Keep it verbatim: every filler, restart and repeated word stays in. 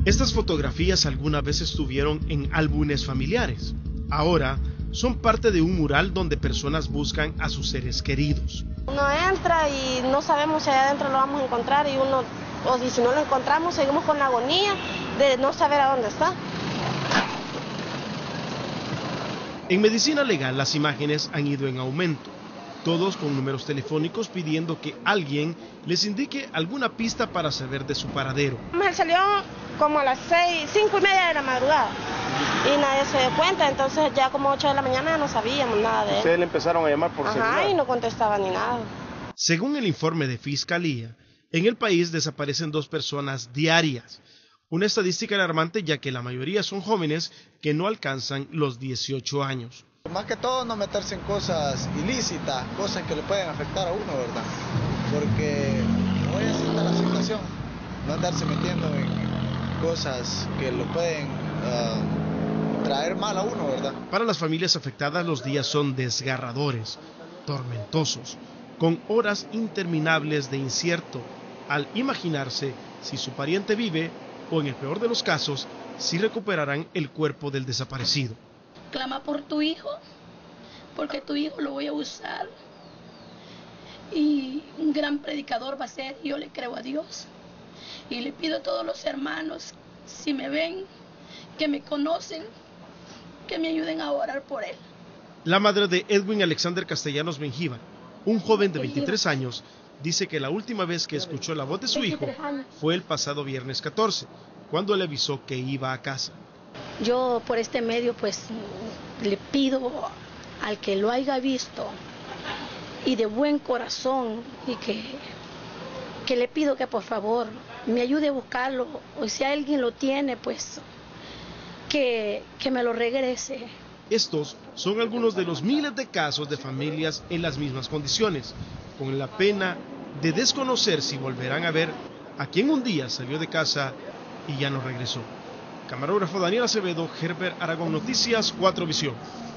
Estas fotografías alguna vez estuvieron en álbumes familiares. Ahora son parte de un mural donde personas buscan a sus seres queridos. Uno entra y no sabemos si allá adentro lo vamos a encontrar y uno, o si no lo encontramos, seguimos con la agonía de no saber a dónde está. En medicina legal las imágenes han ido en aumento, todos con números telefónicos pidiendo que alguien les indique alguna pista para saber de su paradero. Él salió como a las seis, cinco y media de la madrugada y nadie se dio cuenta, entonces ya como ocho de la mañana no sabíamos nada de él. ¿Ustedes le empezaron a llamar por celular? Ajá, y no contestaba ni nada. Según el informe de Fiscalía, en el país desaparecen dos personas diarias. Una estadística alarmante ya que la mayoría son jóvenes que no alcanzan los dieciocho años. Más que todo no meterse en cosas ilícitas, cosas que le pueden afectar a uno, ¿verdad? Porque hoy así está la situación, no andarse metiendo en cosas que lo pueden uh, traer mal a uno, ¿verdad? Para las familias afectadas los días son desgarradores, tormentosos, con horas interminables de incierto al imaginarse si su pariente vive o en el peor de los casos, si recuperarán el cuerpo del desaparecido. Clama por tu hijo, porque tu hijo lo voy a usar. Y un gran predicador va a ser, yo le creo a Dios. Y le pido a todos los hermanos, si me ven, que me conocen, que me ayuden a orar por él. La madre de Edwin Alexander Castellanos Mengíbar, un joven de veintitrés años, dice que la última vez que escuchó la voz de su hijo fue el pasado viernes catorce, cuando le avisó que iba a casa. Yo por este medio pues le pido al que lo haya visto y de buen corazón y que, que le pido que por favor me ayude a buscarlo, o si alguien lo tiene pues que, que me lo regrese. Estos son algunos de los miles de casos de familias en las mismas condiciones, con la pena de desconocer si volverán a ver a quien un día salió de casa y ya no regresó. Camarógrafo Daniel Acevedo, Herbert Aragón Noticias, cuatro Visión.